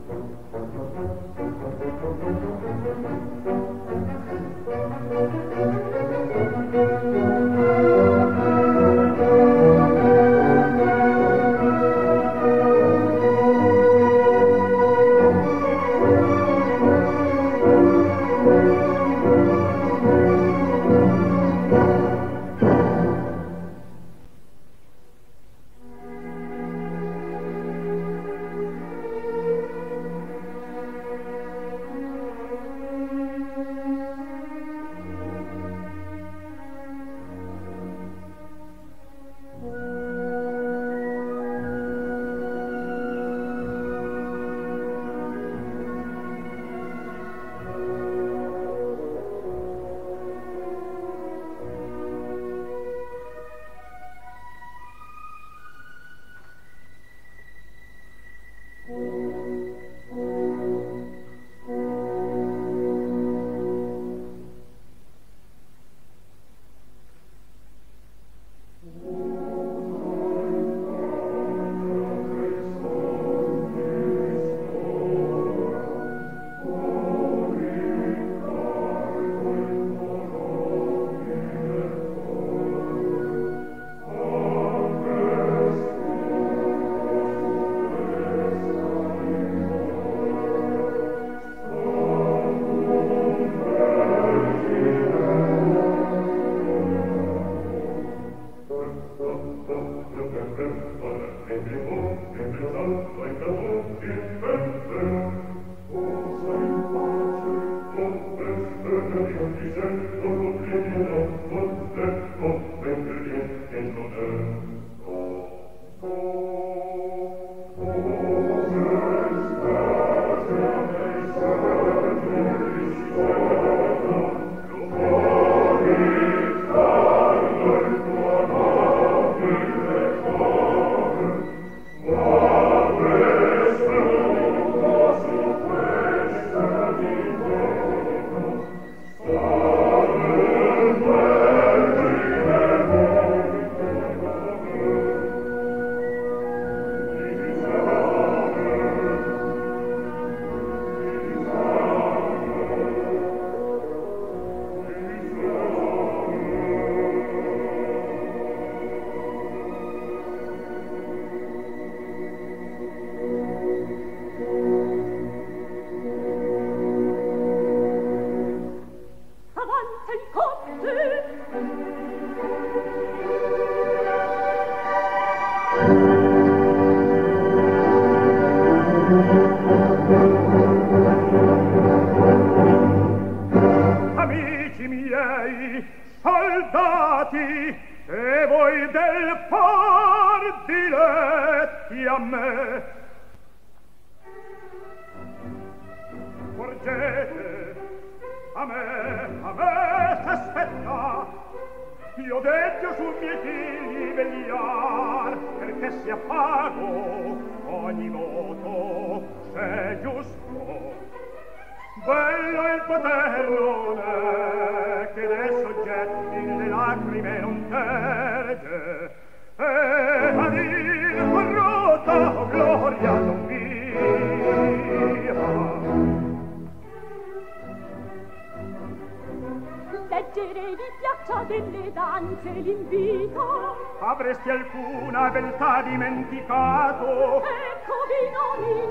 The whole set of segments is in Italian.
Avresti alcuna beltà dimenticato? Eccovi i nomi.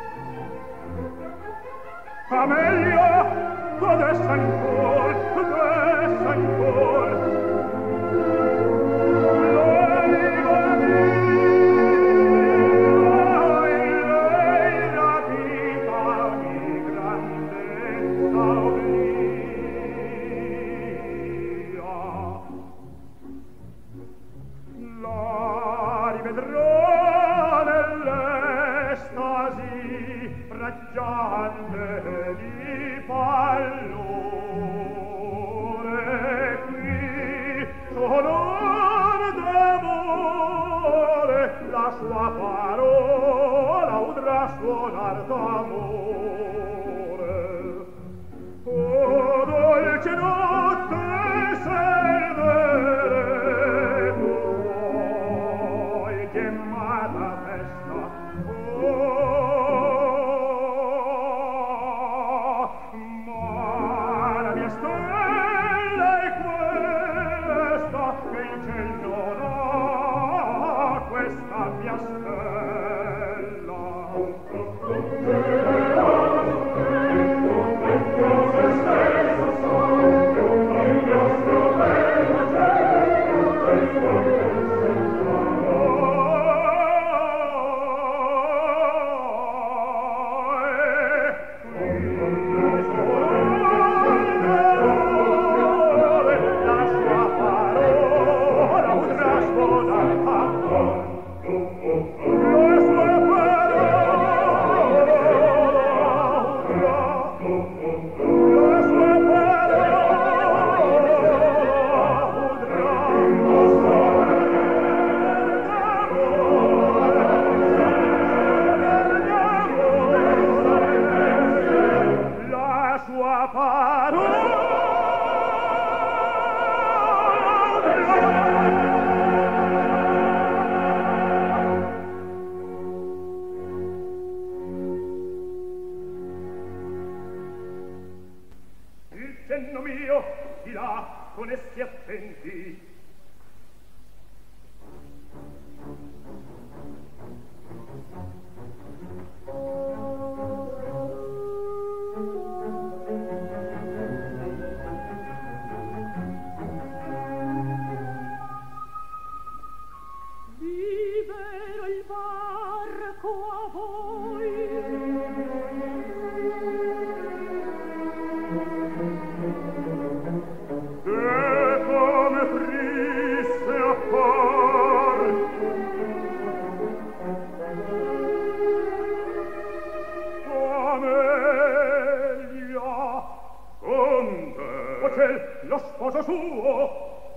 Amelia, adesso ancor, adesso ancor. L'anima mia, in lei la vita di grandezza obblia. La rivedrò nell'estasi raggiante di pallore. Qui sonor d'amore, la sua parola udrà suonar d'amore. Oh, dolce notte, servere chiamata festa, oh, lo sposo suo.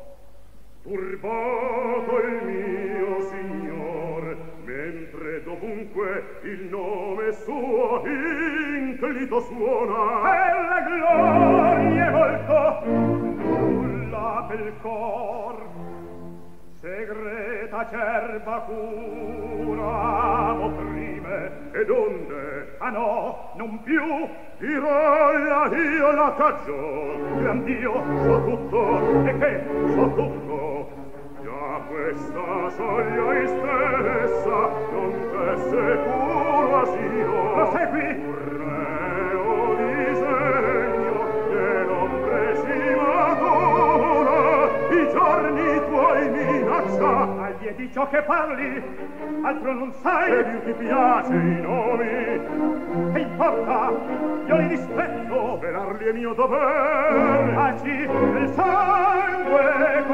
Turbato il mio signor, mentre dovunque il nome suo inclito suona. Per le glorie molto nulla pel cor, segreta cerba cura opprime. Ed onde? Ah no, non più dirolla io la cagion. Gran Dio, so tutto, e che so tutto. Già questa soglia istessa non t'è sicuro asilo. Prosegui! Urreo disegno dell'ombre si matura, i giorni tuoi minaccia. Agli di ciò che parli, altro non sai. E più ti piace i nomi. Che importa? Io li rispetto. Svelarli è mio dover. Taci il sangue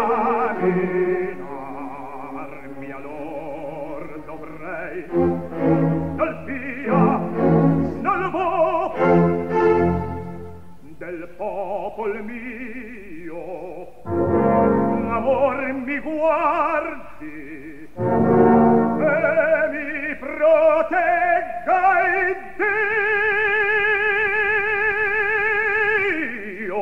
contaminarmi allor dovrei. Dal via, salvo del popol mio. Amor mi guardi e mi protegga il Dio.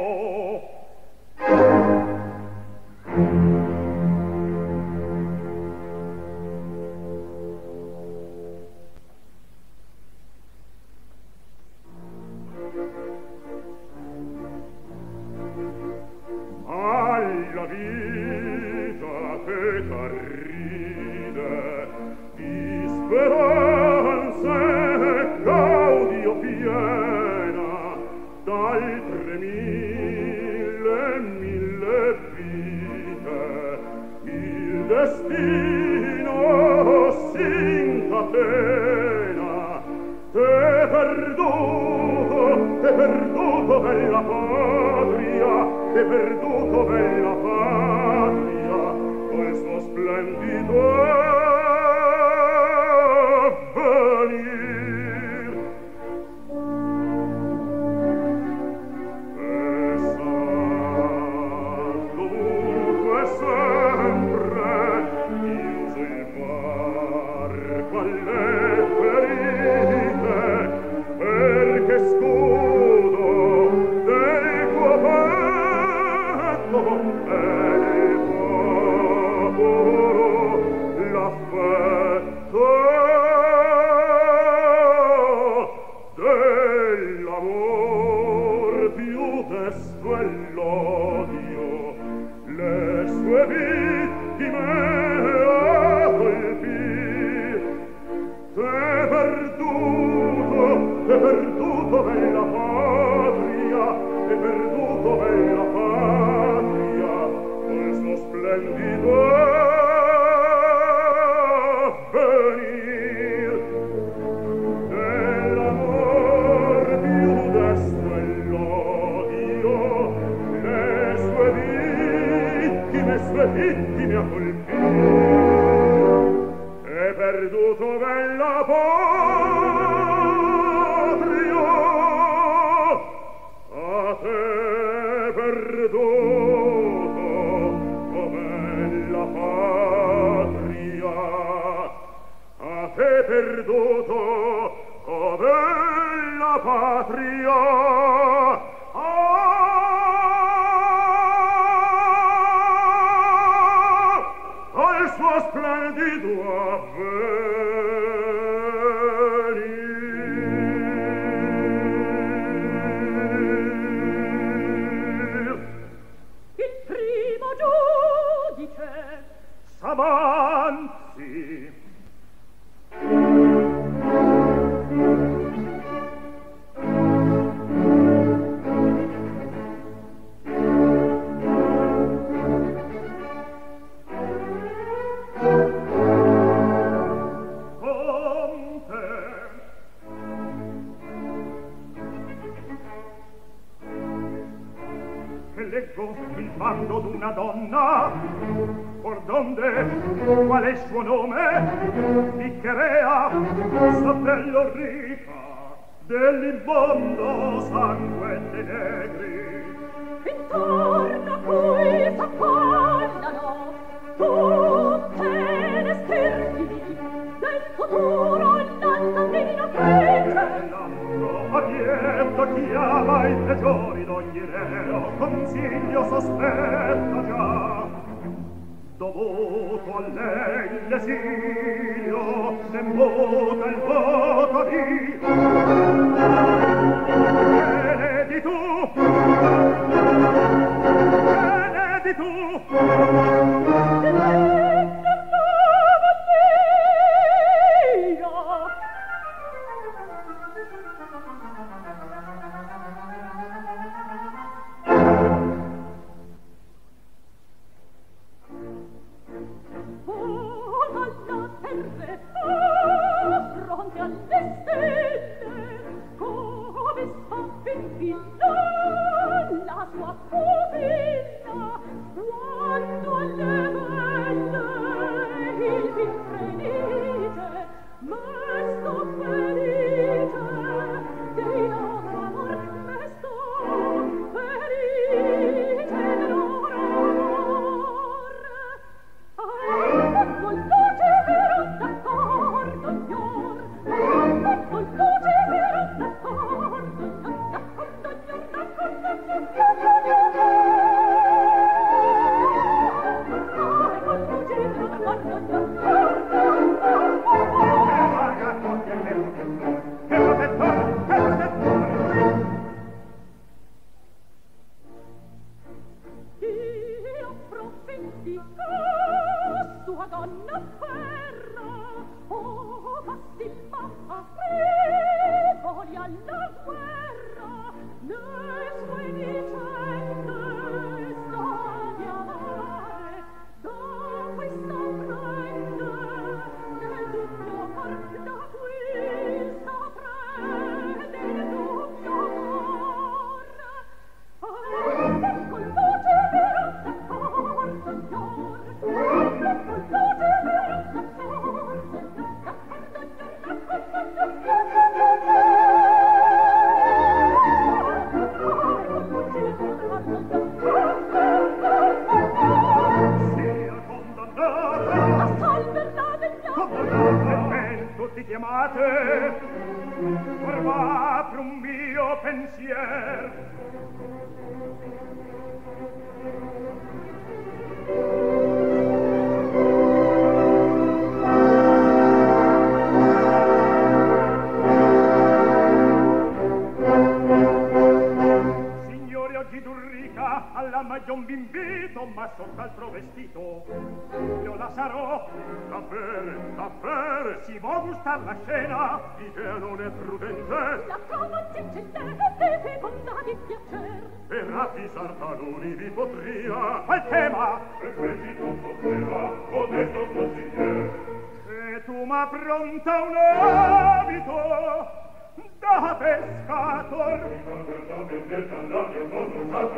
Alla vita che t'arride di speranze gaudio piena, d'altre mille vite il destino s'incatena. T'è perduto bella patria, t'è perduto bella patria, col suo splendido avvenir. E sa dovunque sempre chiuso il varco alle ferite, perché scudo del tuo petto è il popolo, l'affetto dell'amor più desto è l'odio, le sue vittime a colpir. T'è perduto bella patria, t'è perduto bella patria, col suo splendido avvenir. Dell'amor più desto è l'odio, le sue vittime a colpir. È perduto bella patria, a te perduto, o bella patria, a te perduto, o bella patria. Al suo splendido avvenir. Il primo giudice S'avanzi. Leggo il bando d'una donna, or donde, qual è il suo nome? Niccherea, Sottello ricca, dell'immondo sangue dei negri. attorno a cui s'affollano tutte le stirpi del futuro lanzandino fece. L'altro abierto chiama i peggiori d'ogni reo, consiglio sospetta già. Dovuto a lei l'esilio, ne muta il voto Dio. Che ne di tu? Che ne di tu? Che ne d'amava Dio? Alla terre, fronte alle stelle, come sta ben fino la sua pupilla, quando alle belle il vin frenite, mesto ferite, dei loro amor, mesto ferite del loro amor. Con luce vero d'accordo, signor. Con luce vero d'accordo, io profetico sua donna ferra, oh Bastilma frivoli alla guerra, le sue vicende sta di amare, da questa prende nel dubbio cor, da questa prende nel dubbio cor. Con luce vero d'accordo, signor. Con luce vero d'accordo, Sia condannata a salverla degli come tutti chiamate, ormai per un mio pensier. Signore, oggi d'Urrica alla magion v'invito, ma sott'altro vestito io la sarò. Davvero, si vuol gustar la scena, di che non è prudente la cava cincellera deve bontà di piacer. per avvisar taluni vi potria al tema e questi non poteva onesto consiglier. E tu m'ha pronta un abito da pescator, da vendetta all'aria non usato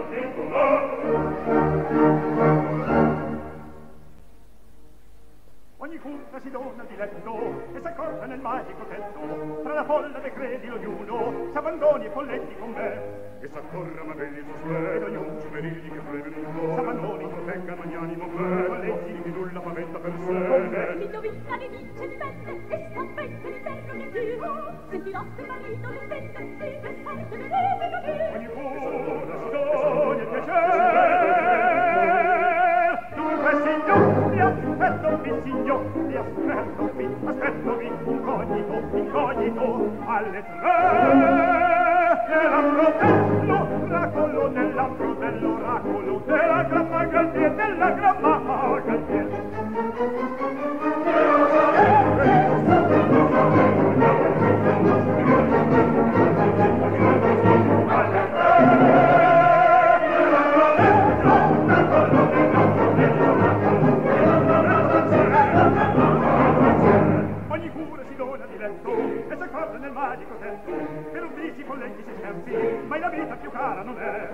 ogni curta si dona di letto e s'accorta nel magico tetto, tra la folla dei credi ognuno s'abbandoni e folletti con me e s'accorra ma belli sospetto ed ognuno ci meriti che prevenuto s'abbandoni, protegga magnanimo me folletti di nulla paventa per sé. L'indovina di dice di belle e stampette di terra nel giro, sentirò che marito le stette si pensate le rete capire. Ogni curta si dona il piacere, dunque signor mi aspetto vi signor, mi aspetto vi incognito alle tre. L'oracolo nell'oracolo della gramma Galtier, della gramma Galtier. Ogni cura si dona di letto e s'accorda nel magico tetto, per un vici folletti si scherzi, ma la vita più cara non è.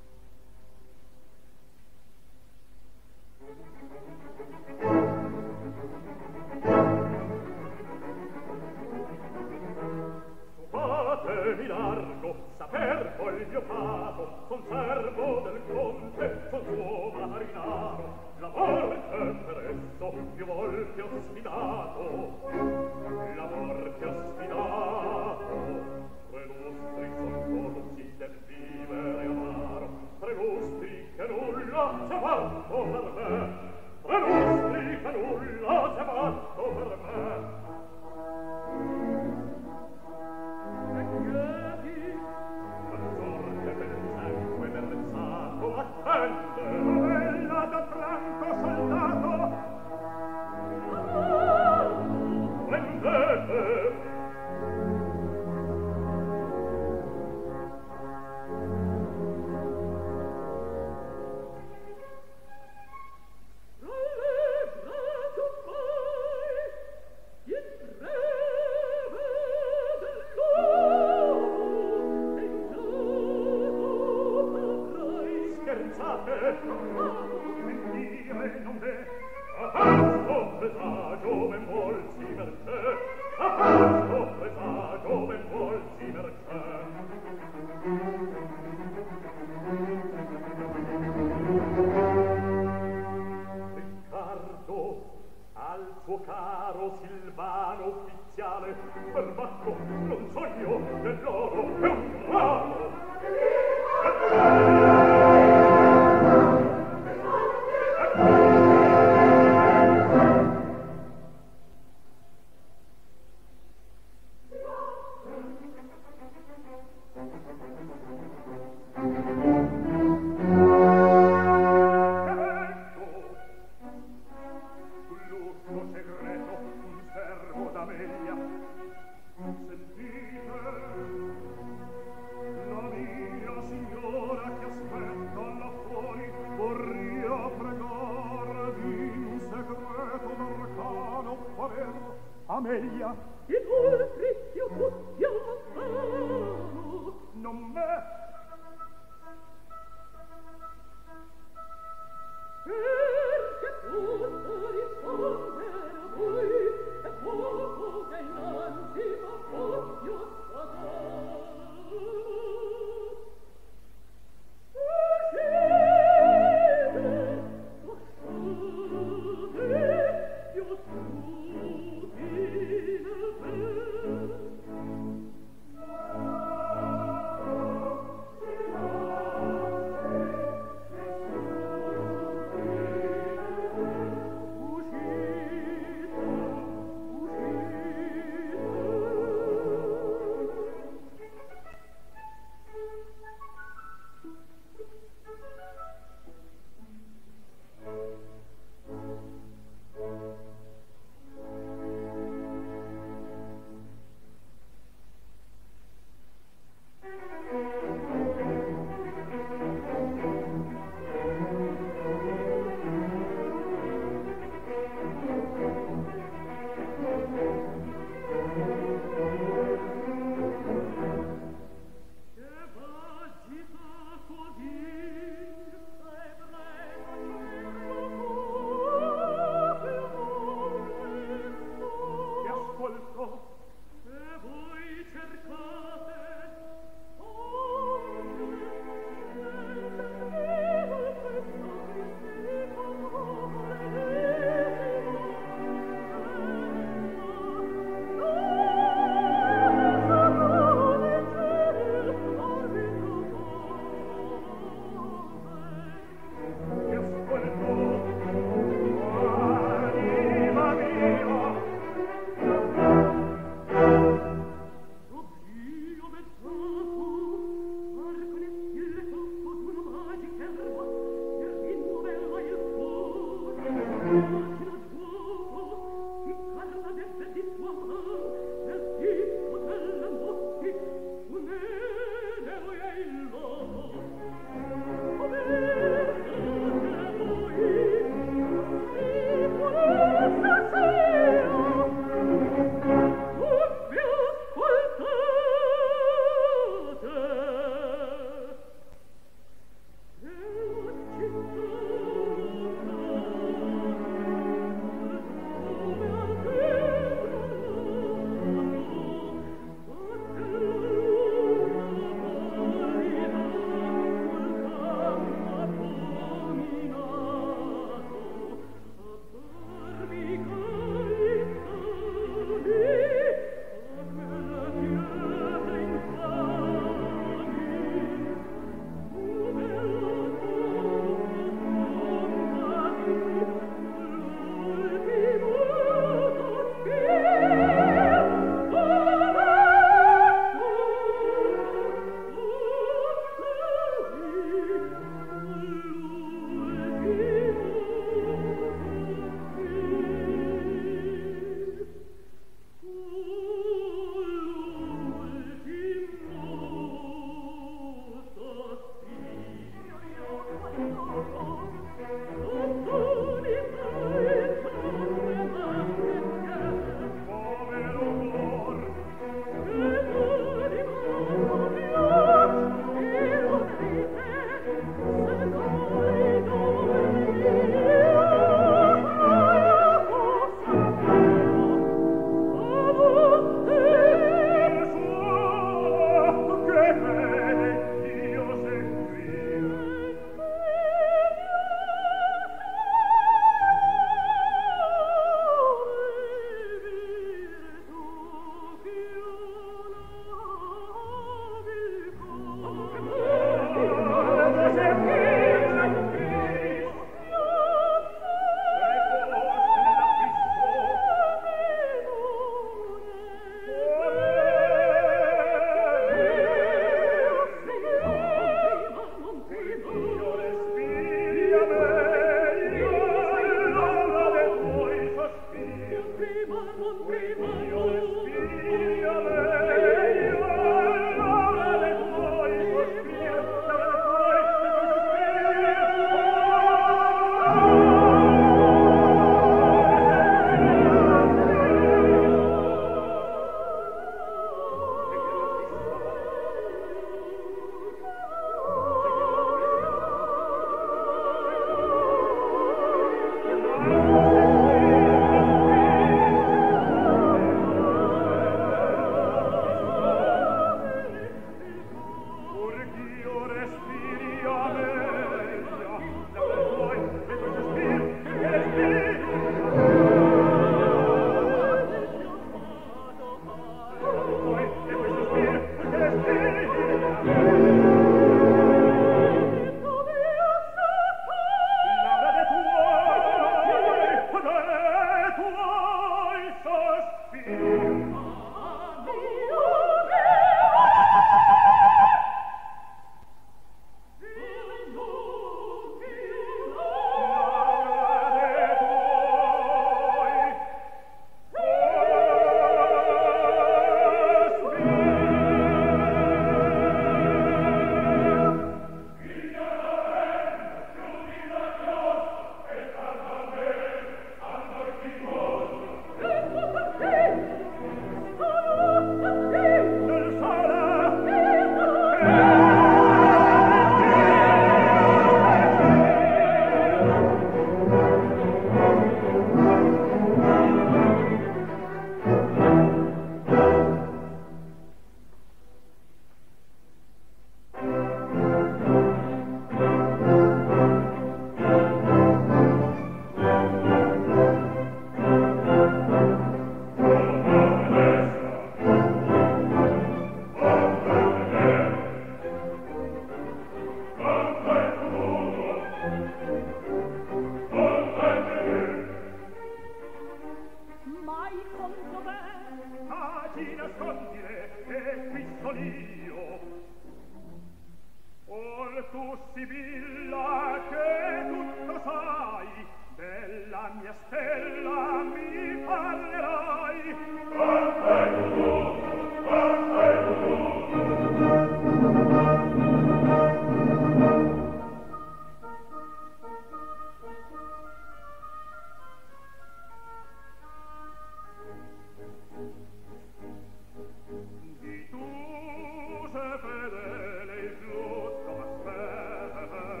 Di tu se fedele il giusto m'aspetta,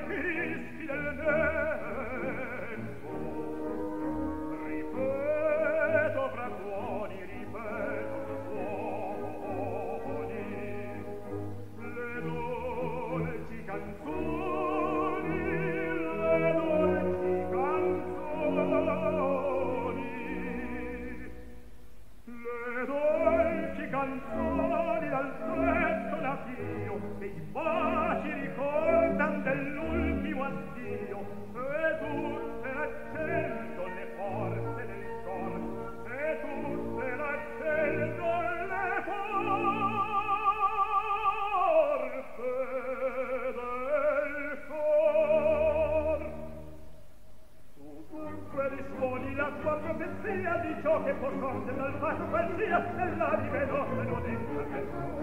fischi del vento. Ripeto fra suoni, ripeto suoni, le dolci canzoni, le dolci canzoni, le dolci canzoni dal freddo navío, che i baci ricordan dell'ultimo addio, e tutte l'accendono le forze del cor, e tutte l'accendono le forze del cor. Tu dunque risuoni la tua profezia di ciò che può sorgere dal fatto qualsia nell'anime nostre non entra che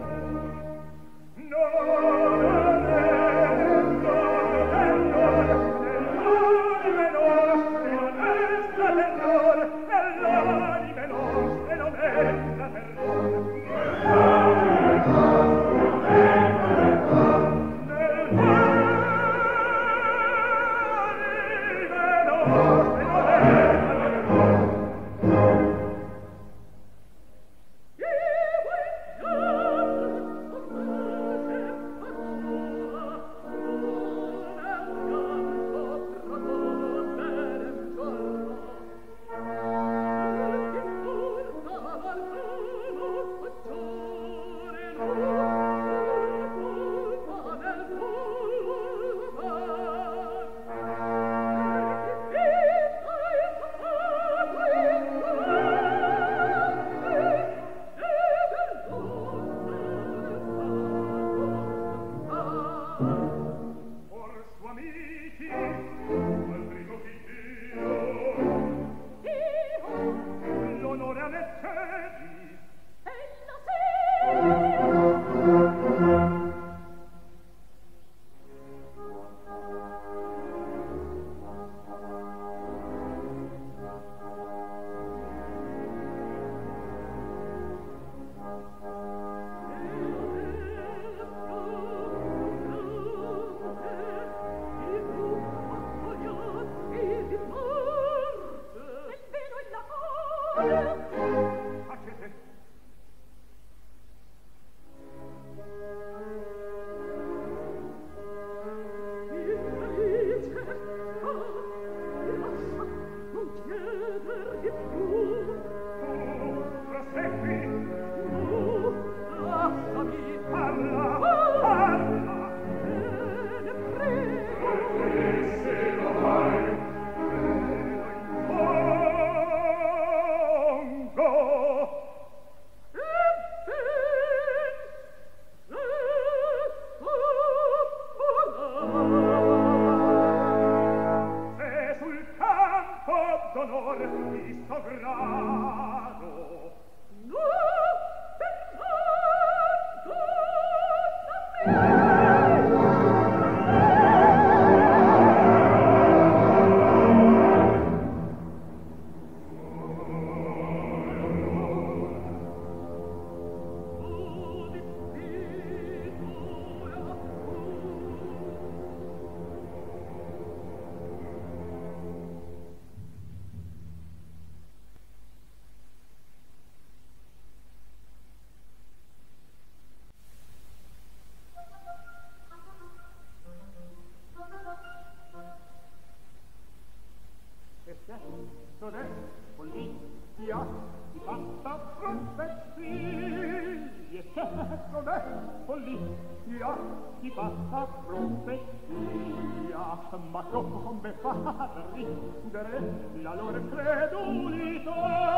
ma come fa a ridere la loro credulità?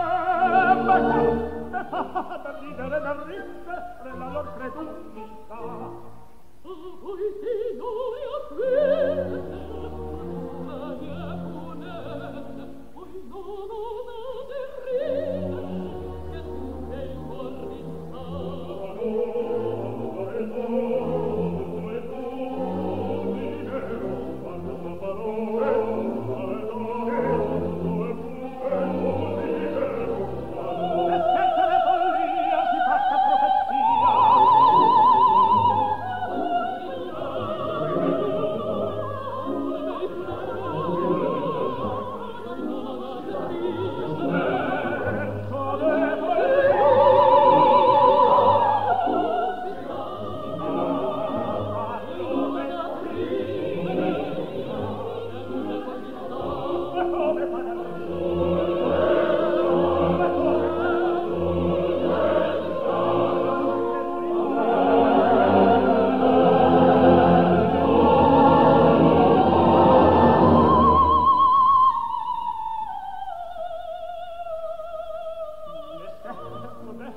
Ma come fa a ridere la loro credulità? Poi che noi aprete la mia moneta, poi non amate ridere, che tu sei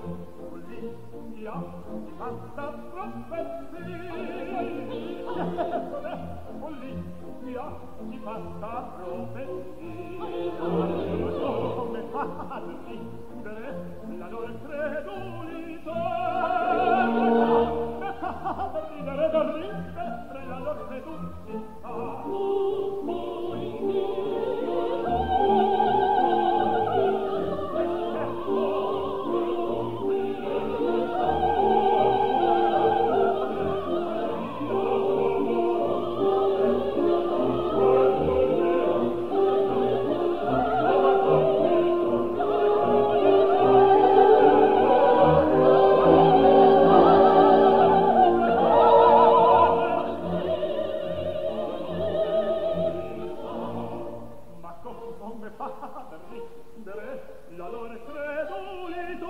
Follia di fatta profezia. Follia di fatta profezia. Come fa a difendere la loro credulità? Per ridere da rispetto la loro credulità. La loro credulità.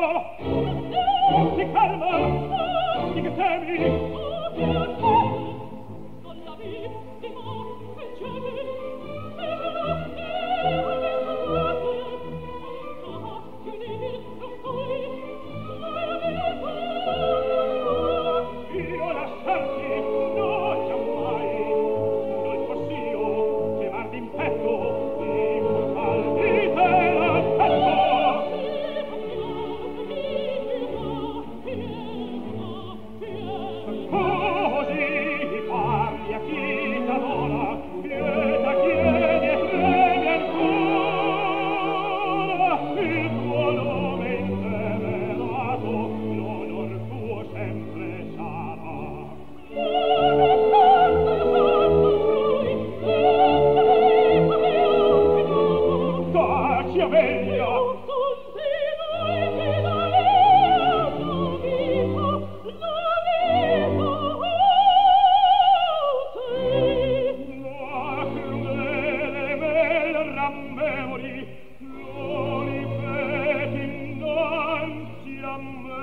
Ti calma, di che temi? Con la vittima quel cielo Io lasciarti, no, giammai. Non fossi io, chiamar d'impetto, di salvi te l'aspetto. Così parli a chi t'adora, pietà chiedi e premi ancora. Il tuo nome intemerato, l'onor tuo sempre sarà. Taci, Amelia! La crudele me rammemori, lo ripeti innanzi a me.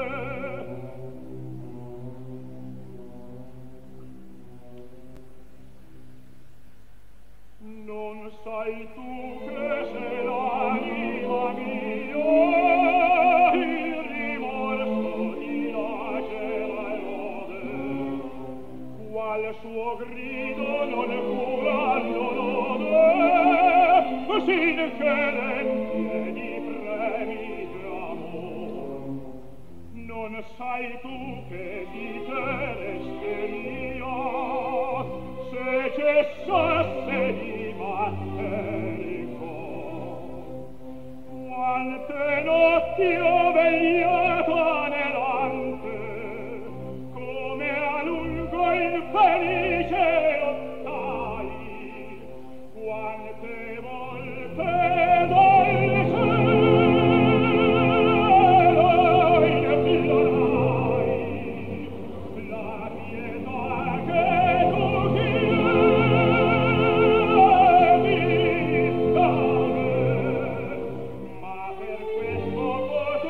Non sai tu che se l'anima mia il rimorso ti lacera e rode, qual suo grido non curando l'ode, sin che l'empiedi premi d'amor. Non sai tu che ditereste mia se cessasse di battere il cor. Quante notti ho vegliato anelante, come a lungo infelice lottai, quante volte dolce implorai la pietà che tu chiedi da me, ma per questo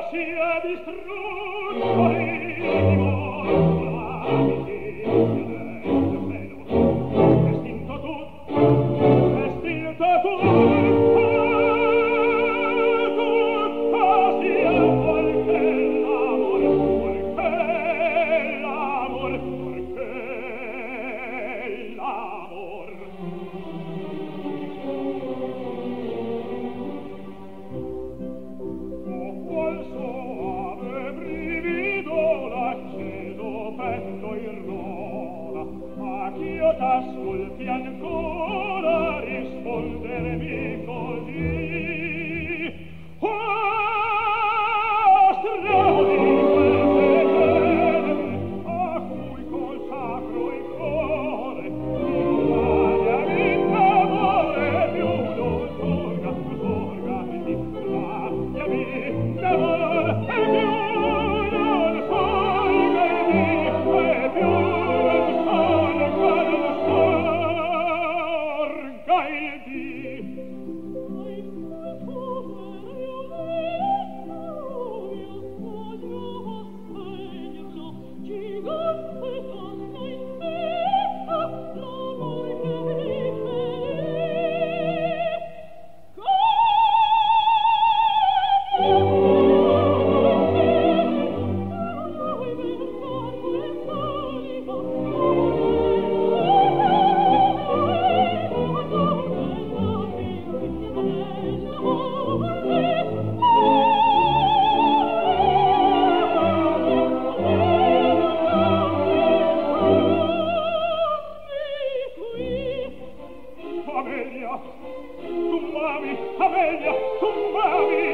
sia distrutto l'imo, estinto tutto sia perché l'amor qual soave brivido l'acceso petto irrola, ma ch'io t'ascolti ancora rispondermi così. Strano di queste pene, a cui consacro il cuore, la mia vita amore più non sorga, quindi la mia vita amore più non sorga, più non sorga, Amelia, tu m'ami!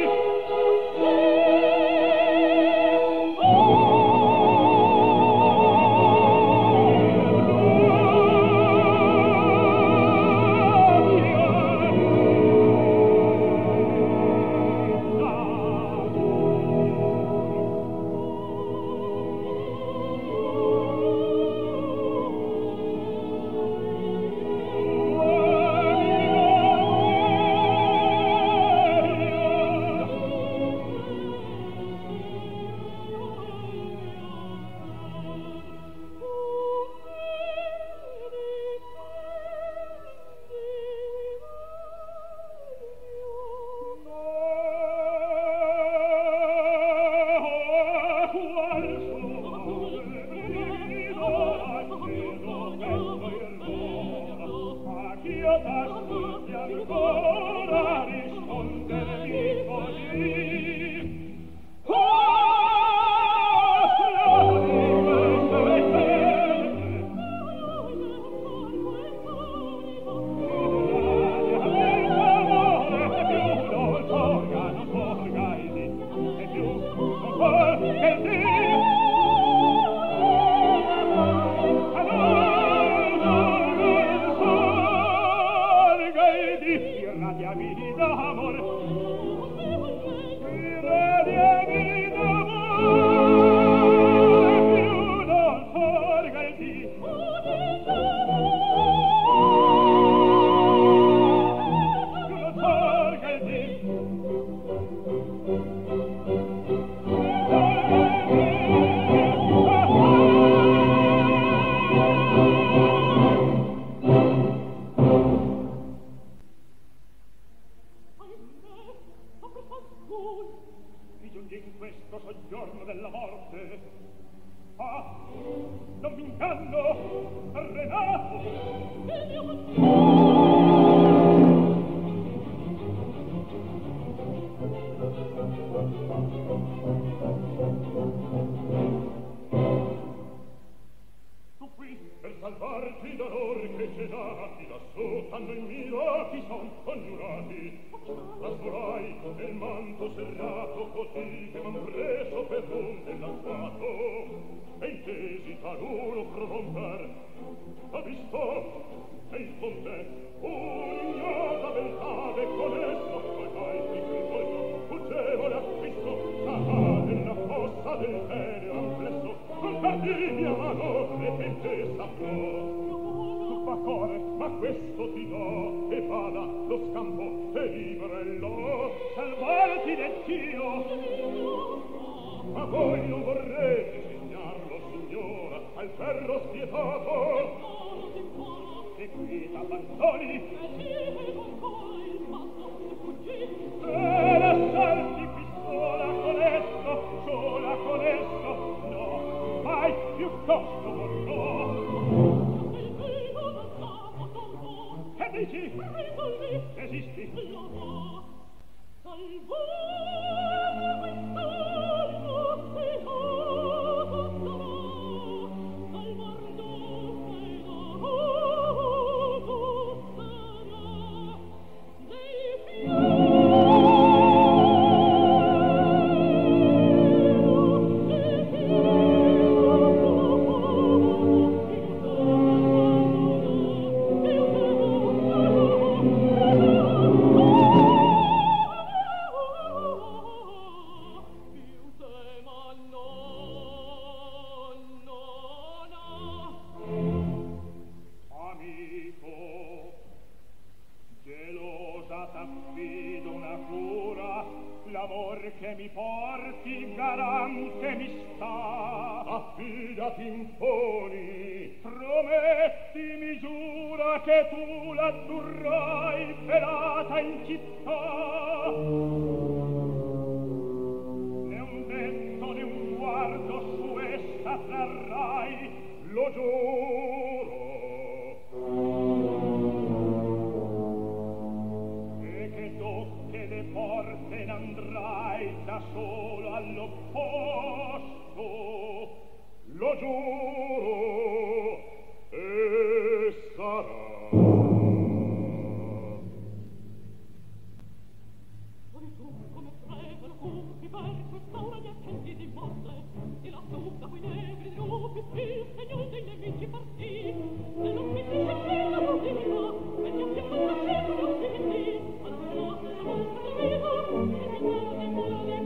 Ma questo ti do e vada lo scampo e librello salvarti del tiro voi non vorrete segnarlo, signora, al ferro spietato. Seguita Panzoni. E lasciarti pistola con esso, sola con esso, no, mai piuttosto vorrò. Che dici? Resisti? Che mi porti garante mi sta, affidati imponi, prometti mi giura che tu l'addurrai pelata in città. Né un detto né un guardo su essa trarrai, lo giuro. E che dotte le porte n'andrai da solo all'opposto, lo giuro, e sarà. Ora tu, come pregano tutti per quest'ora gli accenti di morte, e la fuga coi negri lupi, il segno dei nemici partì, e non mi dice che la morirà, e gli occhi fanno non si metti, alla notte la volta di vivo, e mi guarda in mola di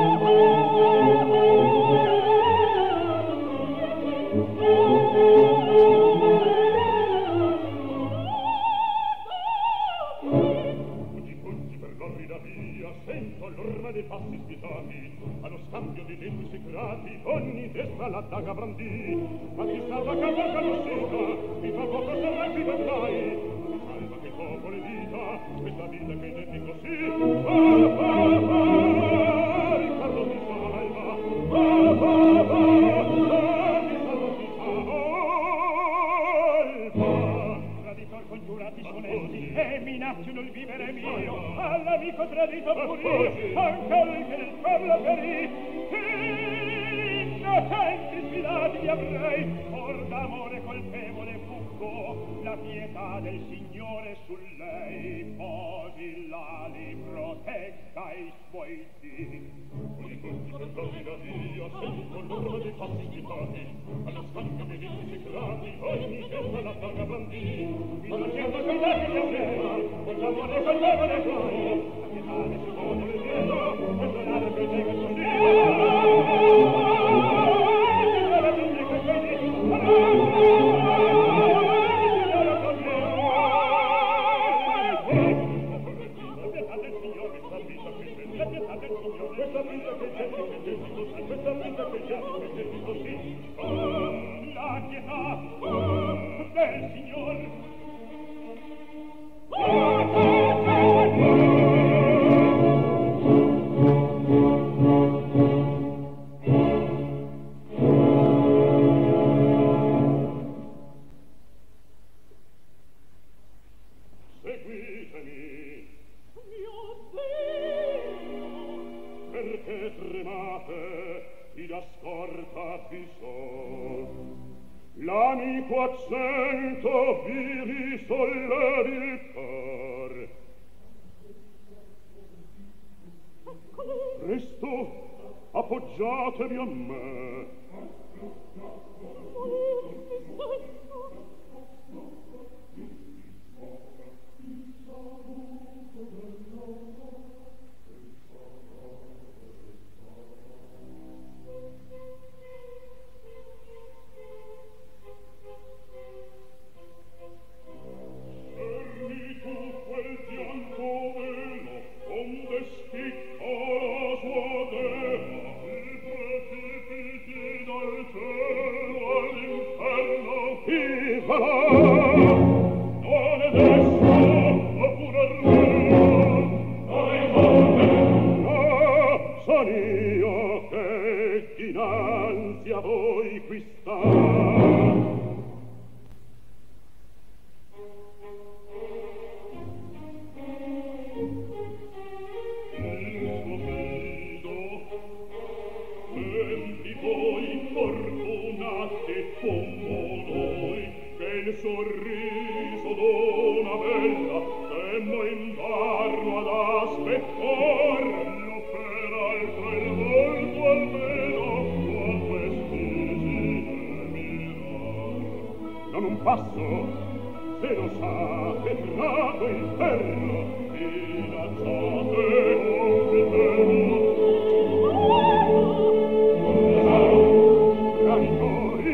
sento l'orma dei passi spietati, allo scambio di denti secreti, ogni destra la daga brandì, ma chi salva cavalca l'uscita, mi fa poco sarà qui vedrai, mi salva che poco le dita, questa vita che detti così, Riccardo ti salva, Riccardo ti salva. Traditor congiurati sonesti, e minacciano il vivere mio, all'amico tradito purì, anche lui che nel farlo ferì. Innocenti sfidati li avrei, or d'amore colpevole fuggo, la pietà del Signore su lei posi l'ali, protegga i suoi dì. Ogni tutti per darmi la via, sento l'orma dei passi spietati, allo scambio dei denti secreti, ogni testa la daga brandì. Innocenti sfidati li avrei, or d'amore colpevole fuggo, la pietà del Signore su lei posi l'ali, protegga i suoi dì. Questa vita che c'è così, questa vita che c'è così, la pietà del Signor. Seguitemi. Mio Dio! Perché tremate, chi da scorta vi so. L'amico accento vi risollevi il cor. Presto, appoggiatevi a me. Onde spicca la sua dema, il mio che dinanzi a voi qui sta. Il sorriso d'una bella temmo indarno ad aspettar lo per altro il volto almeno a questi mirar. Non un passo se lo sa che trago il ferro minacciate con vitello traditori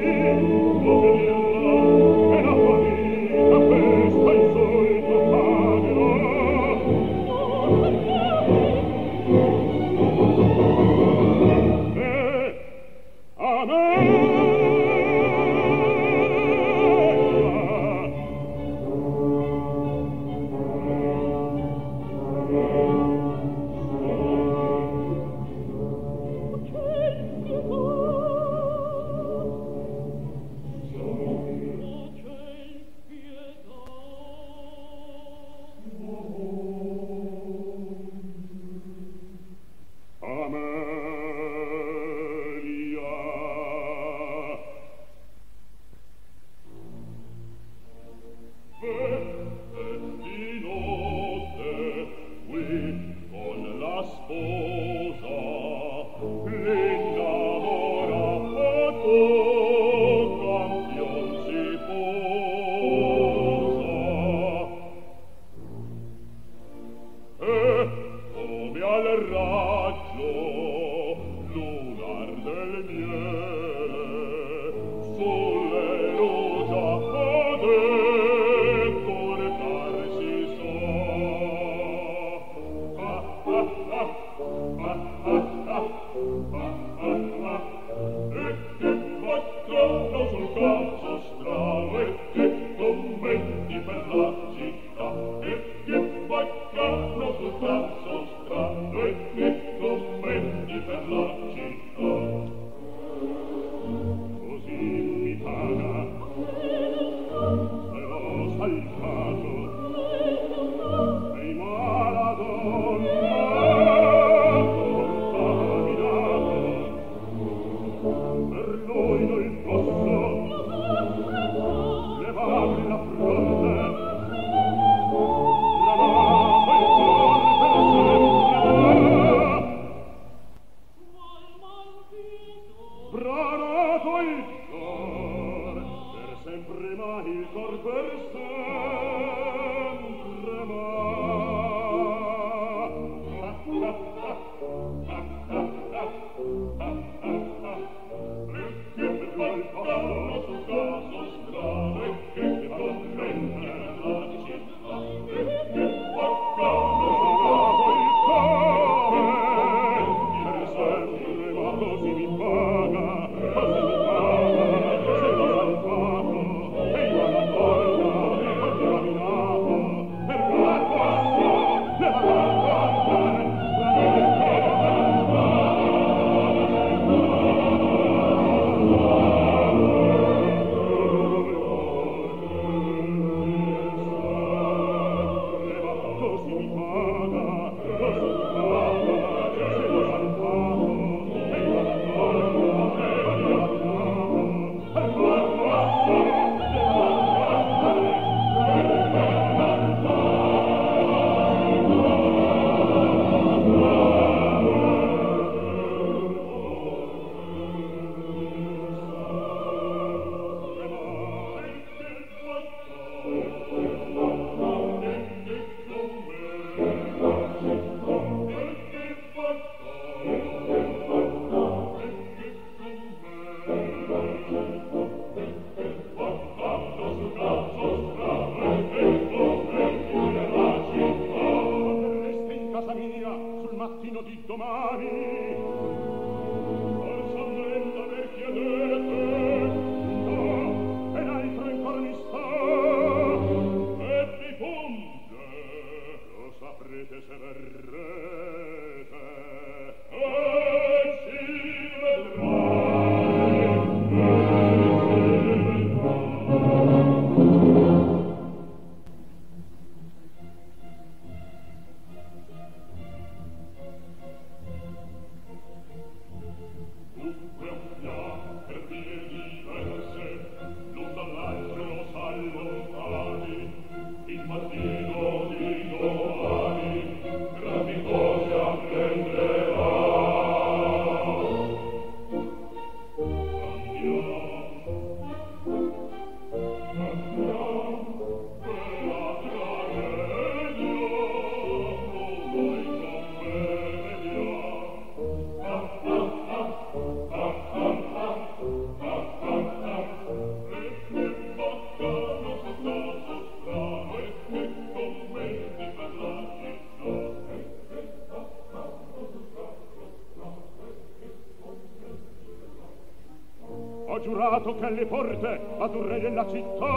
Ho giurato che alle porte azzurre della città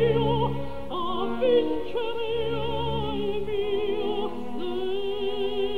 vincere al mio sé.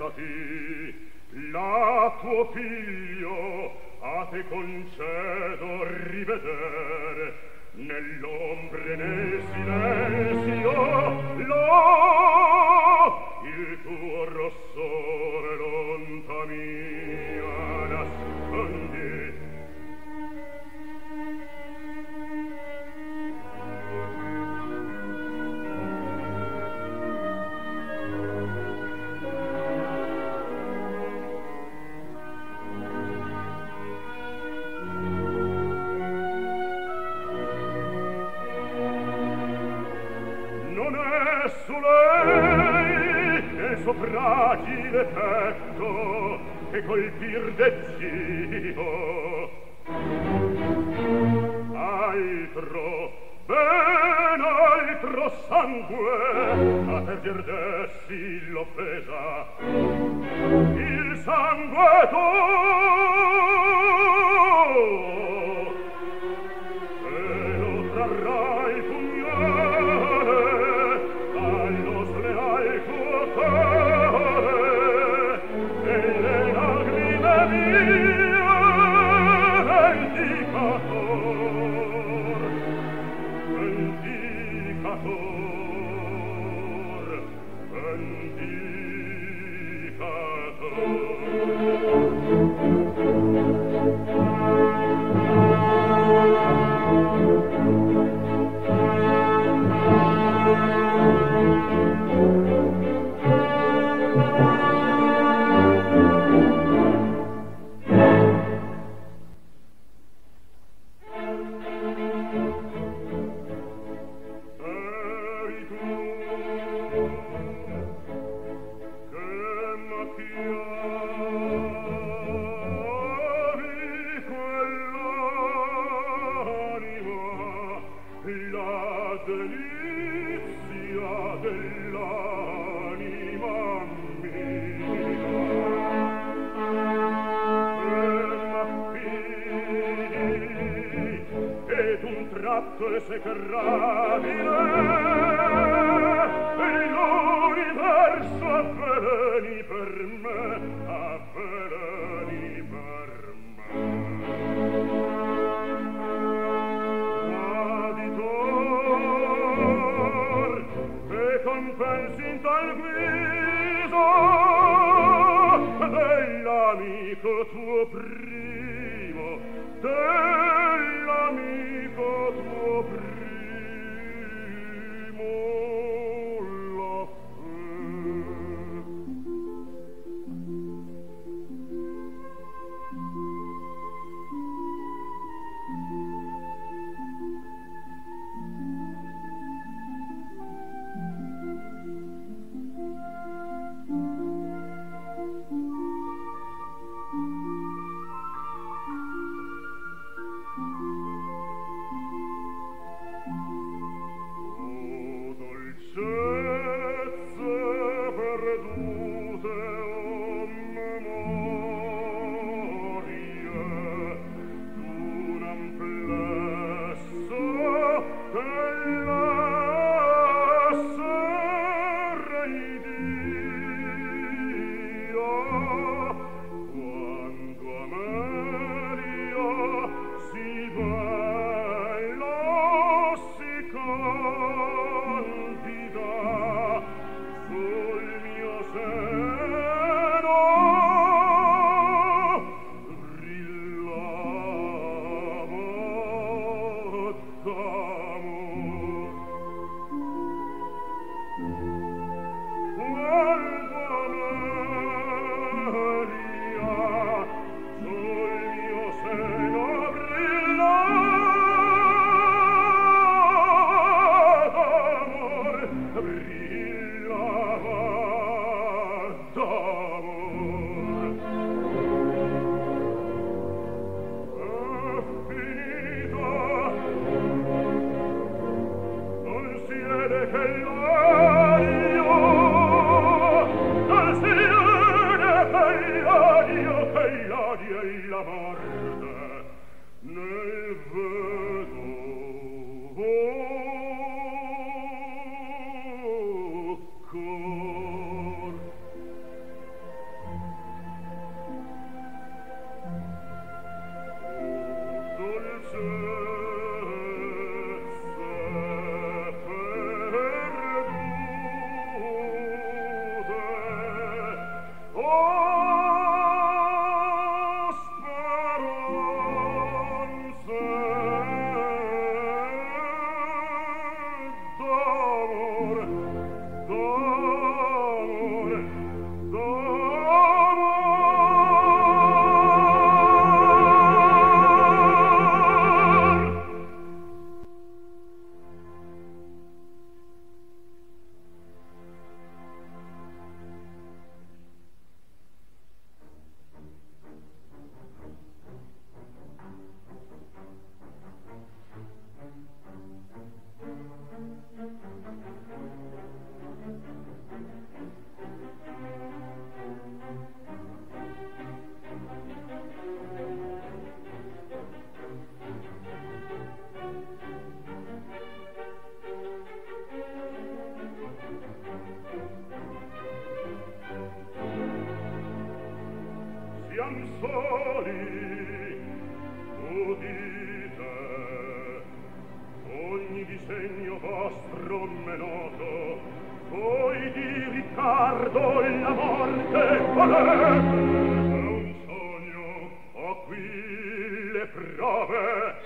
alzati, là tuo figlio a te concedo riveder, nell'ombre nel silenzio, là il tuo rossore lonta mia nascondi. Su lei nel suo fragile petto che colpir dezzio altro, ben altro sangue a perder dessi l'offesa, il sangue tuo e lo trarrà il pugnale allo sleal tuo cuore e le lagrime mie tratto esecrabile e l'universo avveleni per me, avveleni per me. Traditor, e compensi in tal guisa dell'amico tuo primo, dell'amico tuo primo la non soli, udite, ogni disegno vostro m'è noto, voi di Riccardo la morte volete. È un sogno, ho qui le prove,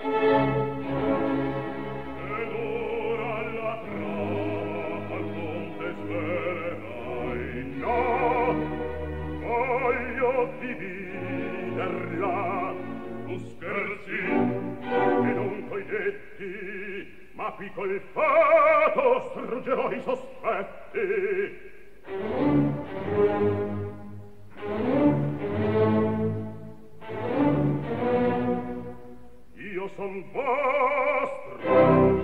ed ora la trova al monte svelerai. No, voglio dividerla, tu scherzi, e non coi detti, ma qui col fato struggerò i sospetti. Io son vostro,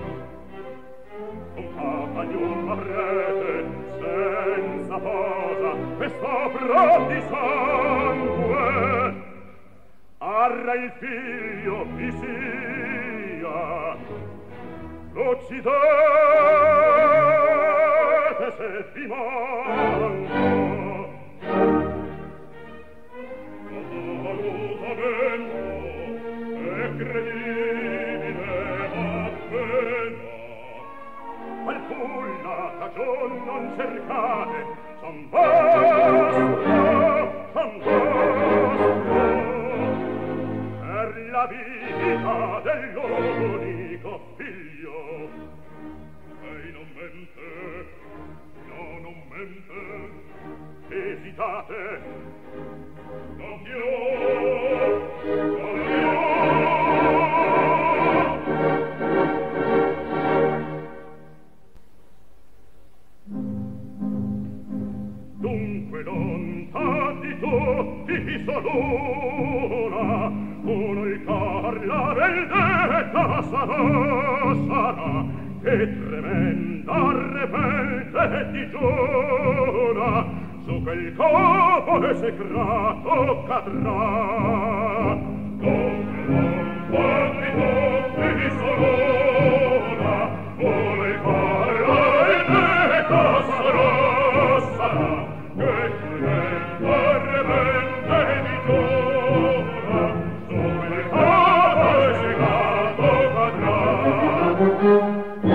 compagno avrete, senza posa, e sopra di sangue. Arra il figlio vi sia, l'uccidete se vi manco. Assolutamente è credibile appena, alcun la cagion non cercate, son vostro, per la vita dell'unico figlio. Lei non mente, no, non mente, esitate, non più, non più. Dunque lontà di tutti soluna, uno il cor la vendetta sarà, che tremenda rebelde digiuna, su quel copo esecrato cadrà. Dunque lontà di tutti soluna, uno il cor la vendetta sarà, che tremenda rebelde digiuna, su quel copo esecrato cadrà.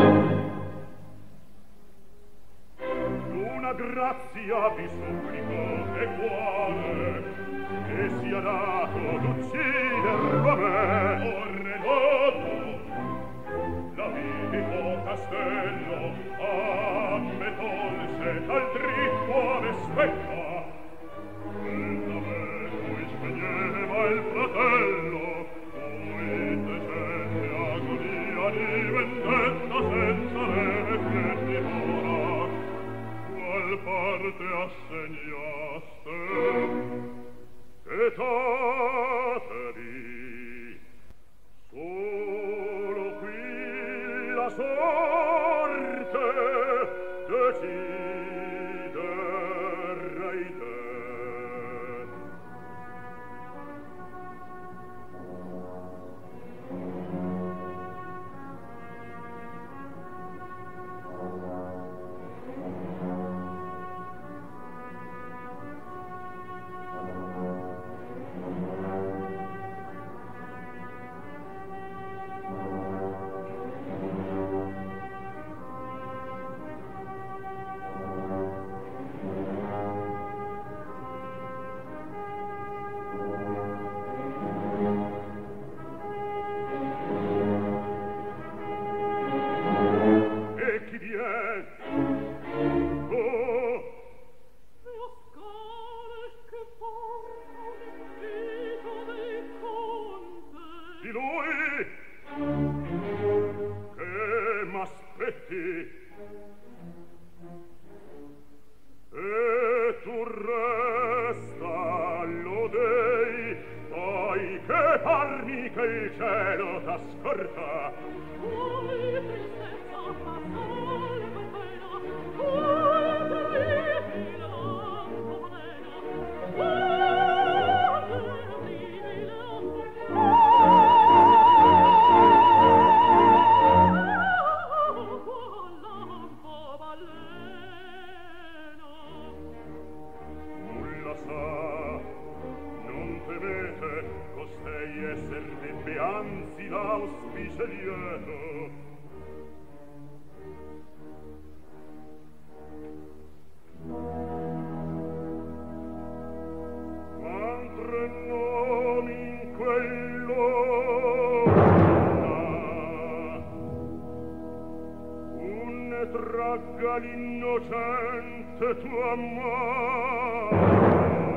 Una grazia vi supplico e quale, che sia dato d'ucciderlo a me. Orre noto, l'amico castello a me tolse dal dritto a me spetta, e da me cui spegneva il fratello, cui decenne agonia di vendetta senza legge dimora. Qual parte assegnaste, chetatevi, solo qui la sorte deciderei te. E chi vien? Oh! Le scale che portano l'uscita del conte. Di lui? Che m'aspetti? E tu resta lodei, poi che parmi che il cielo t'ascolta. Quale tristezza fatale per pena, quale terribile lampo plena, quale terribile lampo balena. Nulla sa, non teme costei esser debbe anzi l'auspice lieto. Altre nomi in quello un tragga l'innocente tua mano.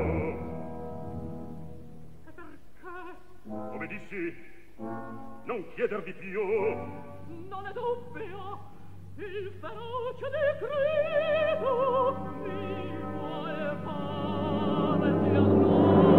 Come dissi, non chieder di più. Non è dubbio, il feroce decreto mio è farti allora.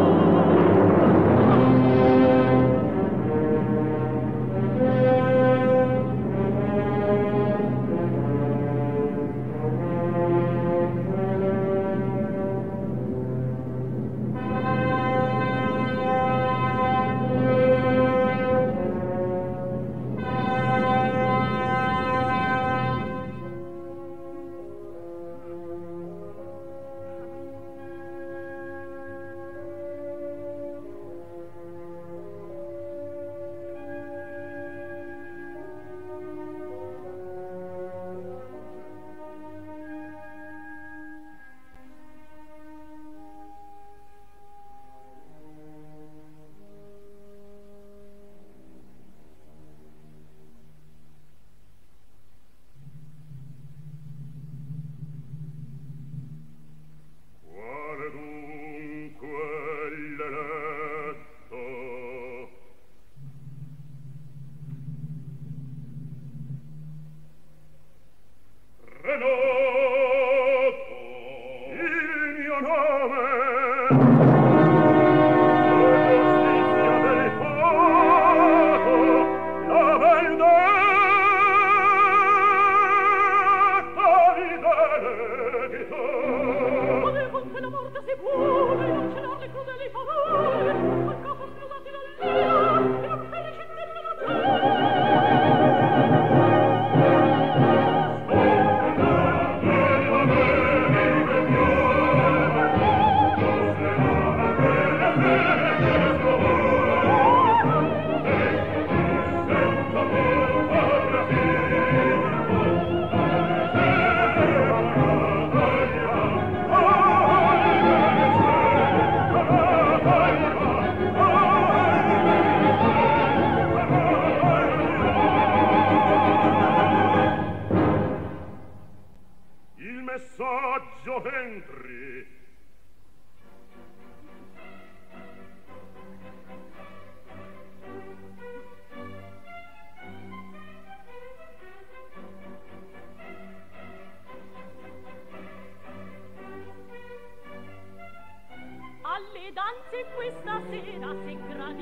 Alle danze questa sera se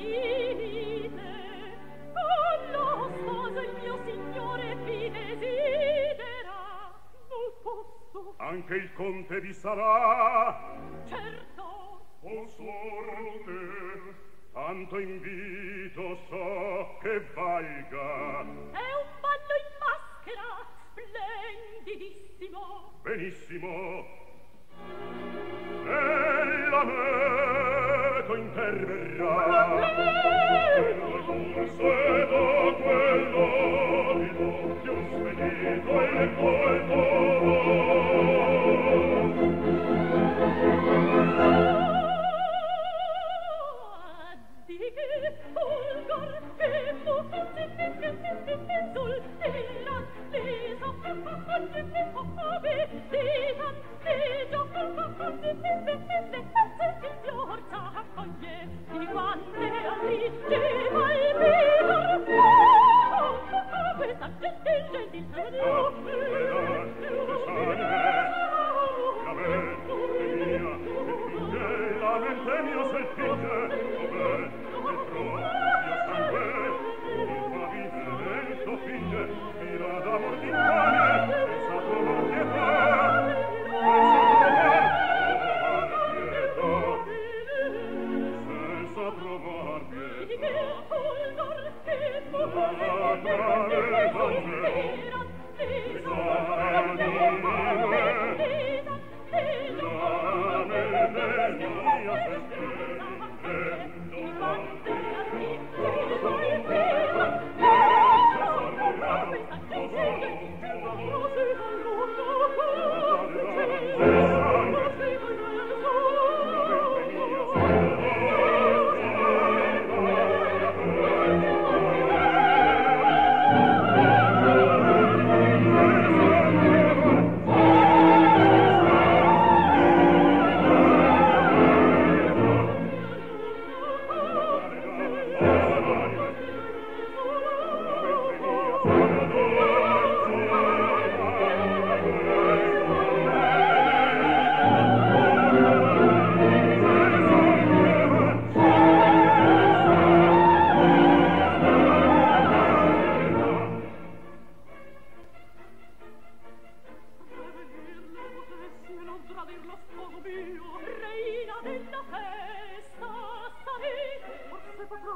gradite, con lo sposo il mio signore vi desidera. Non posso. Anche il conte vi sarà. Certo. O sorte, tanto invito so che valga. È un ballo in maschera, splendidissimo. Benissimo. E la meto interverrà. E noi forse da quell'abito più spedito e colto. Di che fulgor che sul illan le di quante alliggeva il vigor questa gentil la mente mia se finge finge, mira d'amor di cane, senza trovar pietà, senza trovar pietà,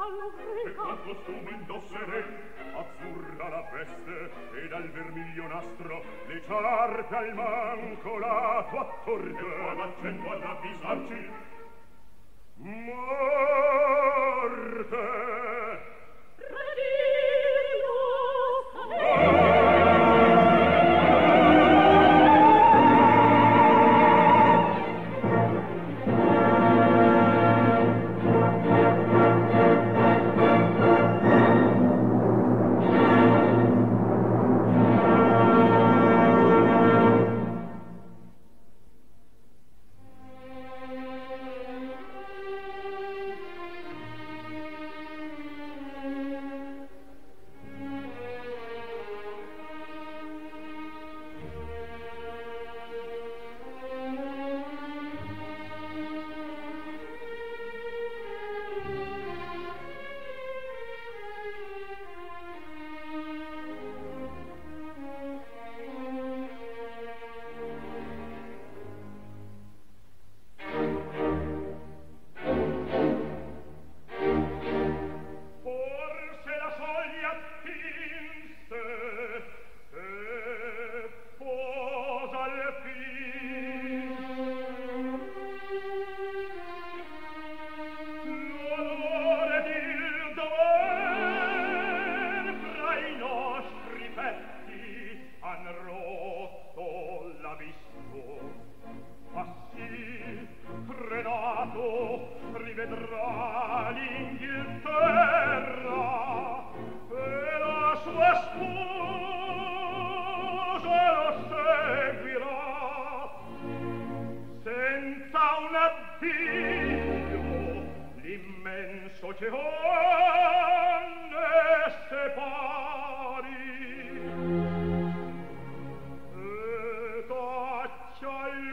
e quanto costume indosserei, azzurra la veste ed al vermiglio nastro le ciarpe al manco lato attorno, e poi l'accento ad avvisarci morte. Rivedrà l'Inghilterra e la sua sposa lo seguirà senza un addio l'immenso oceano ne separi e taccia il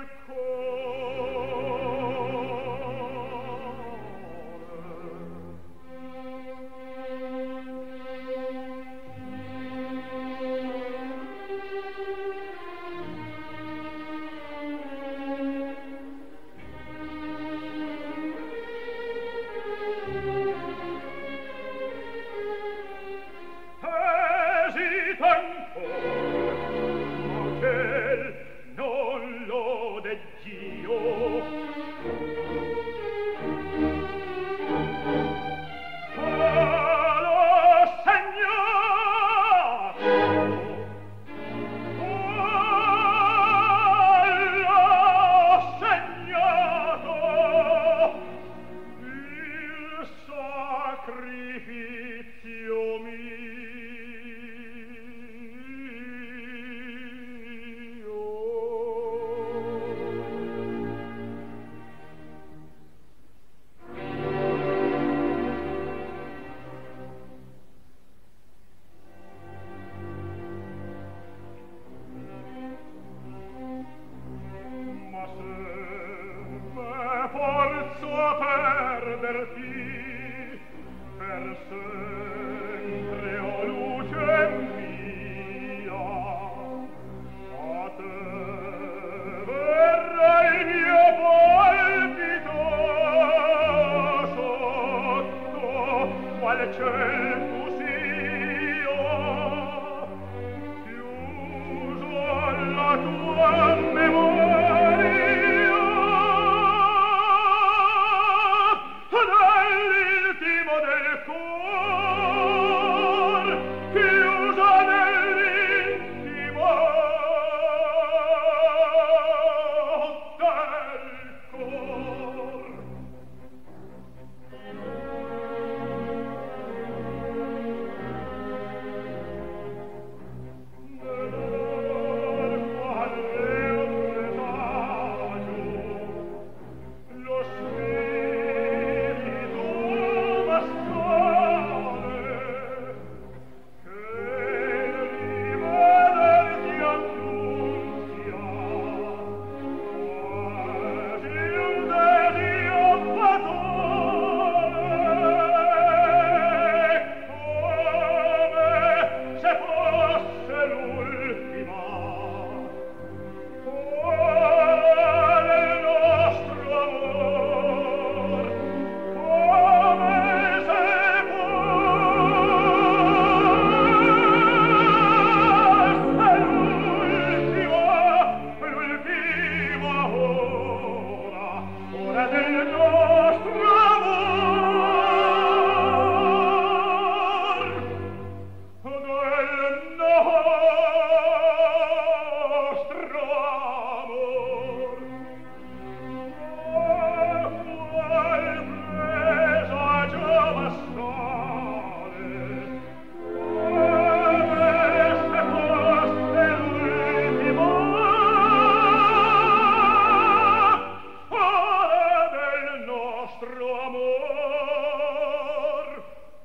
nostro amor.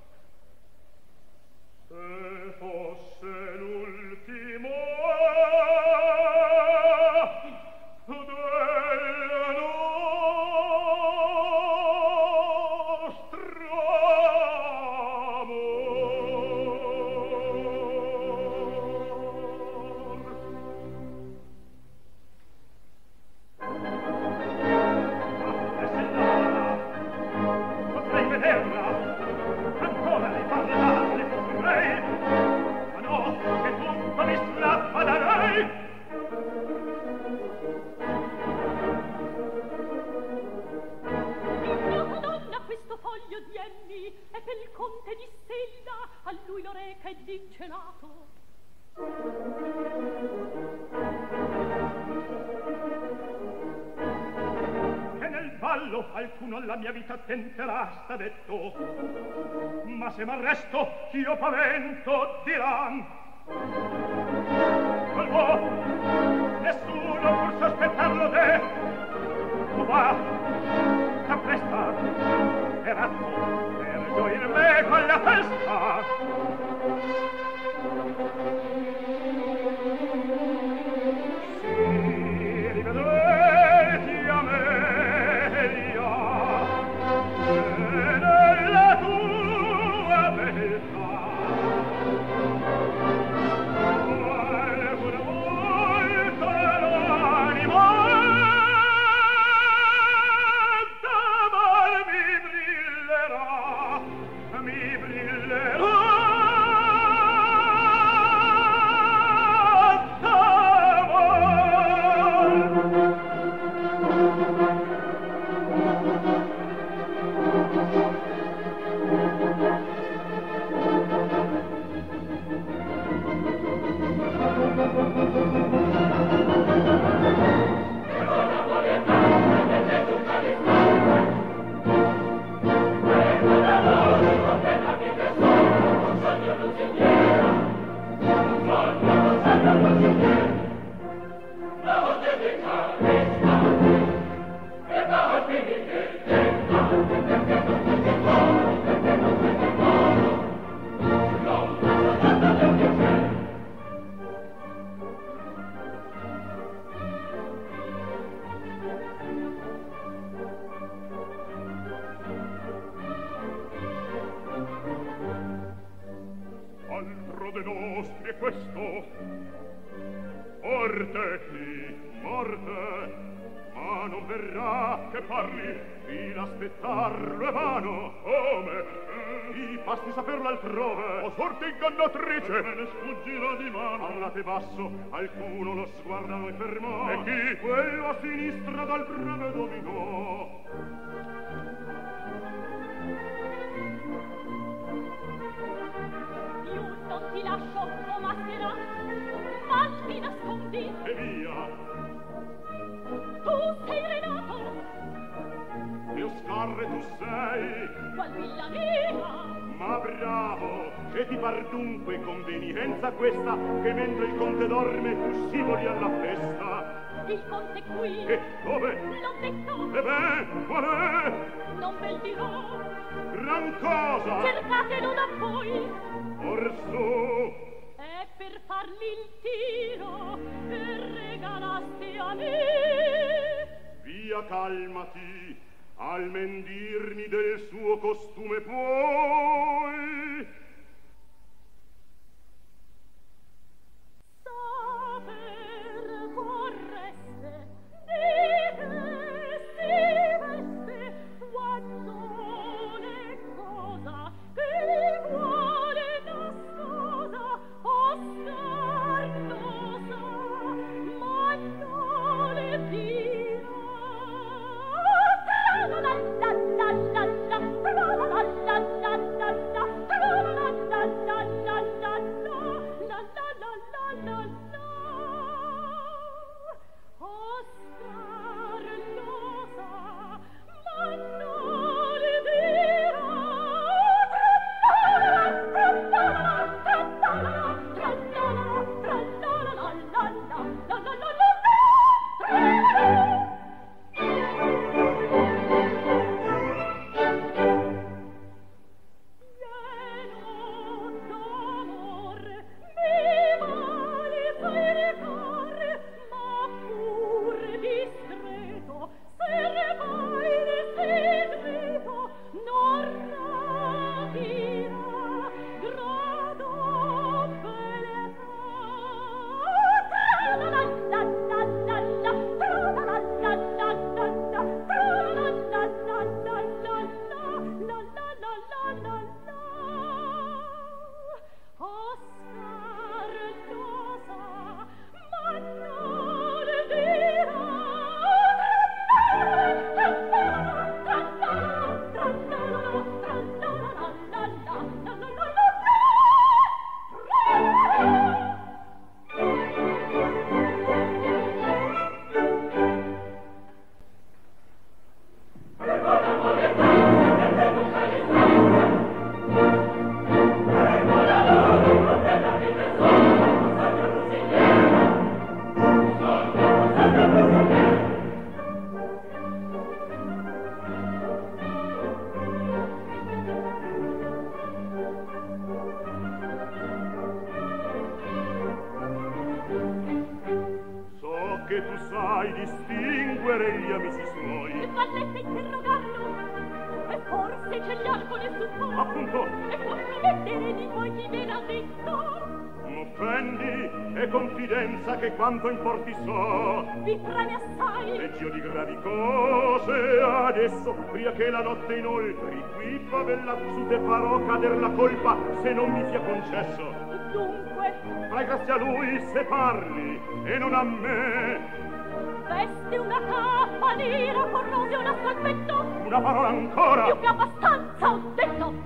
Se fosse l'ultimo del nostro potrei vederla, ancora di parlarle potrei, ma no, che tutto mi strappa da lei. Mia Madonna, questo foglio di Emmi è pel conte di Stella, a lui lo reca ed incelato. Che nel ballo alcuno alla mia vita tenterà, sta detto, ma se m'arresto io pavento diran. Oh, nessuno pur sospettarlo de, tu va, t'appresta, e ratto, per gioir me con la festa. Si rivedreti a meglio, e nella tua beltà qualcuna volta l'anima d'amor mi brillerà altro de nostri è questo, morte qui, morte, ma non verrà che parli, fin aspettarlo è vano. Come? I basti saperlo altrove, o sorte ingannatrice, me ne sfuggirà di mano. Parlate basso, alcuno lo sguarda noi fermò, e chi? Quello a sinistra dal breve dominò. Non ti lascio, o maschera, ma ti nascondi. E via! Tu sei Renato, Dio scarre tu sei, qual villa mia. ma bravo, che ti par dunque convenienza questa, che mentre il conte dorme tu si voli alla festa? Il conte qui, E dove? l'ho detto, E beh, qual è? non ve il dirò. Gran cosa! Cercatelo da voi, Orsù! è per farmi il tiro che regalasti a me. Via, calmati, almen dirmi del suo costume puoi. Saper vorreste, diresti veste, quando le cosa che vuole nascosa o scarnosa, ma non le dirà. La la la la la la la la la la la la la. che tu sai distinguere gli amici suoi. Vallette interrogarlo, e forse c'è gli alcol e sul Appunto. e compromettere di voi chi ve l'ha detto. M'offendi, è confidenza che quanto importi so. Vi preme assai. Leggio di gravi cose adesso, prima che la notte inoltre qui favella su te farò cader la colpa se non mi sia concesso. Dunque fai grazia a lui se parli e non a me. veste una cappa nera con roseola sul petto. Una parola ancora. Più che abbastanza ho detto.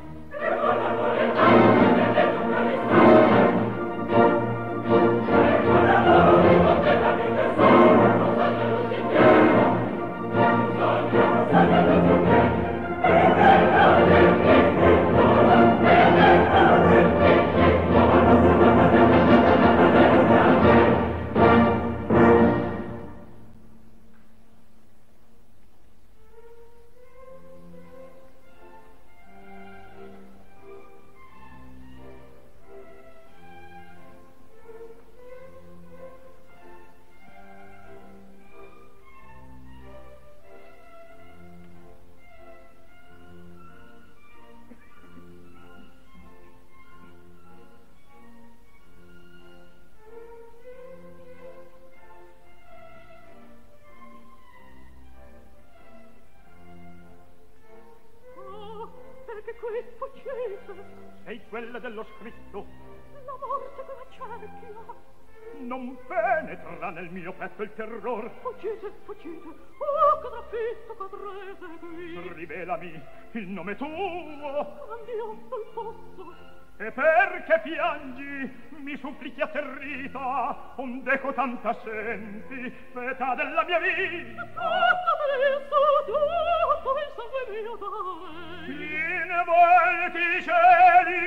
Sei quella dello scritto. La morte come cerchia. Non penetra nel mio petto il terror. Fuggite, fuggite. Oh, che trafitto cadrete qui. Rivelami il nome tuo. Andiamo al posto. E perché piangi? Mi supplichi atterrita, ondeco tanta senti, metà della mia vita. Adesso tutto il sangue mio dai. In volti cieli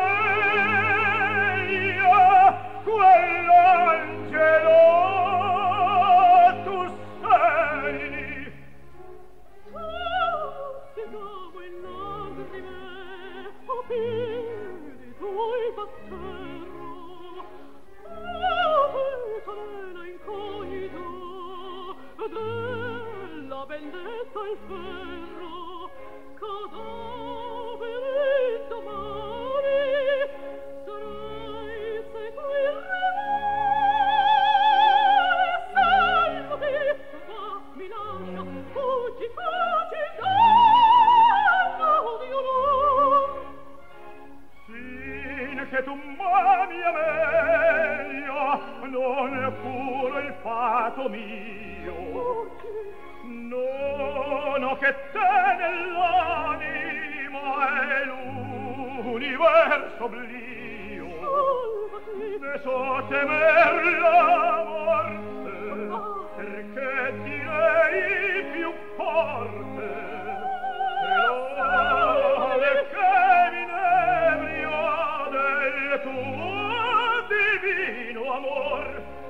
amelia, quell'angelo tu sei. Piegavo in lagrime, o piedi tuoi batterò. Tela incognita, della vendetta il ferro, cadavere domani, sarai seguire. Salvati, ma mi lascia, fuggi, fuggi, no, Dio no. Sin che tu m'ami Amelia, non è puro il fato mio. No, che te nell'anima è l'universo oblio. Ne so temer la morte, perché ti lei più forte. E l'ode che mi inebria del tuo divino amor.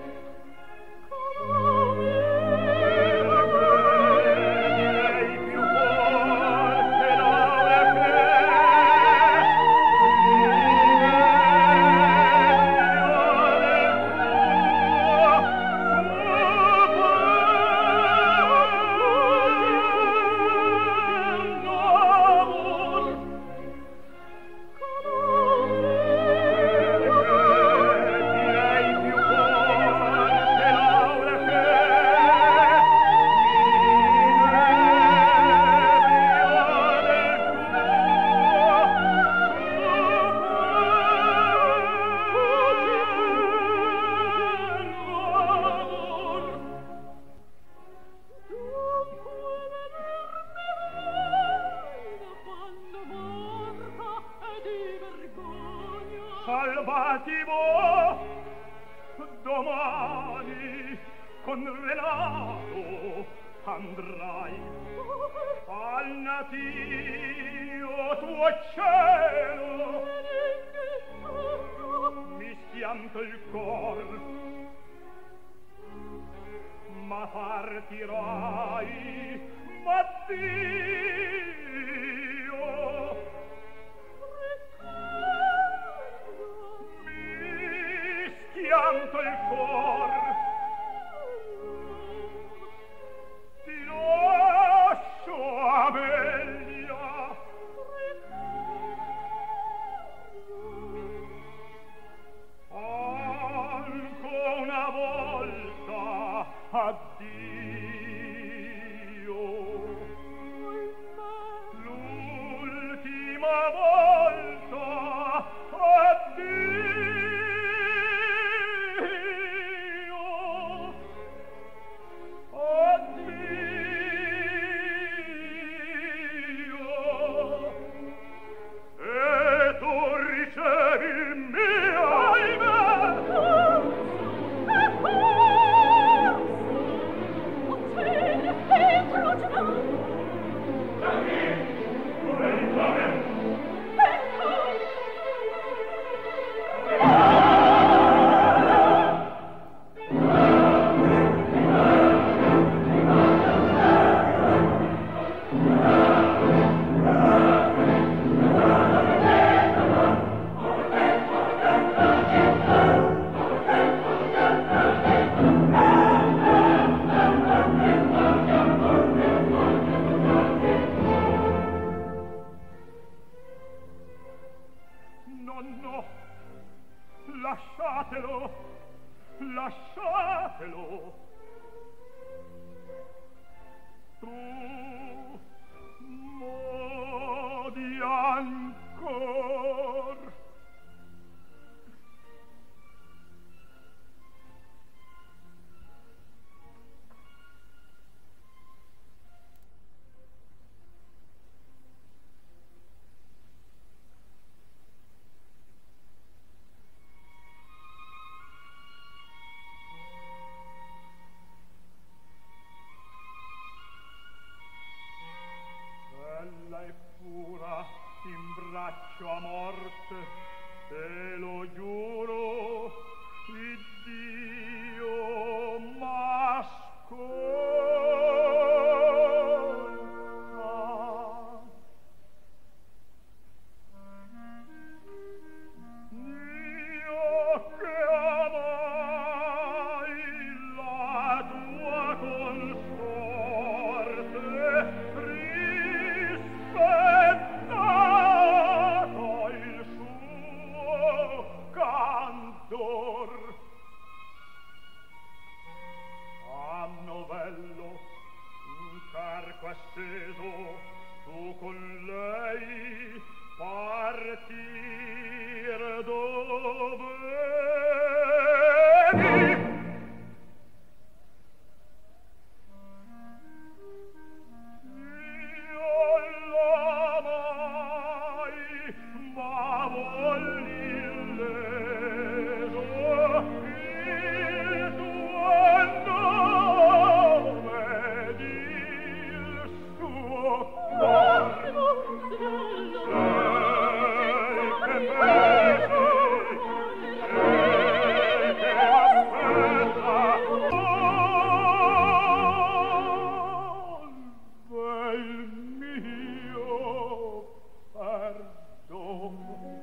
Salvativo domani con Renato andrai al natio tuo cielo. Mi schianto il cor, ma partirai, ma Dio pianto il cor, Perdono